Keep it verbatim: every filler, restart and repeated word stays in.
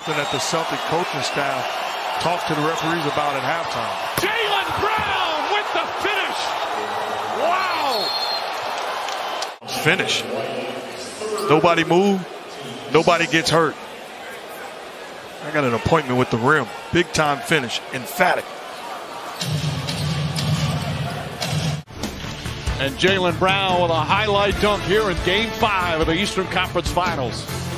That the Celtic coaching staff talked to the referees about at halftime. Jaylen Brown with the finish. Wow. Finish. Nobody moved. Nobody gets hurt. I got an appointment with the rim. Big time finish. Emphatic. And Jaylen Brown with a highlight dunk here in Game five of the Eastern Conference Finals.